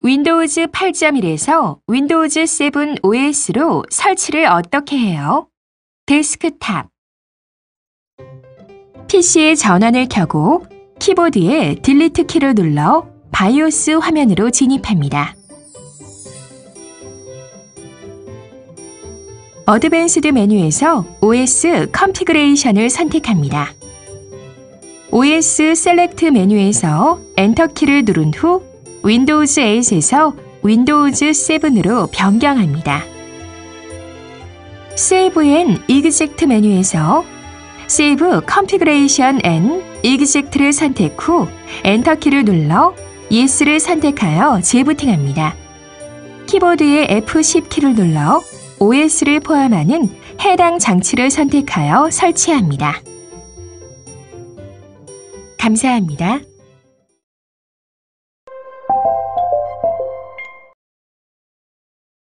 윈도우즈 8.1에서 윈도우즈 7 OS로 설치를 어떻게 해요? 데스크탑. PC의 전원을 켜고 키보드에 딜리트 키를 눌러 바이오스 화면으로 진입합니다. 어드밴스드 메뉴에서 OS 컨피그레이션을 선택합니다. OS 셀렉트 메뉴에서 엔터키를 누른 후 윈도우즈 8에서 윈도우즈 7으로 변경합니다. Save and Exit 메뉴에서 Save Configuration and Exit를 선택 후 엔터키를 눌러 Yes를 선택하여 재부팅합니다. 키보드의 F10 키를 눌러 OS를 포함하는 해당 장치를 선택하여 설치합니다. 감사합니다.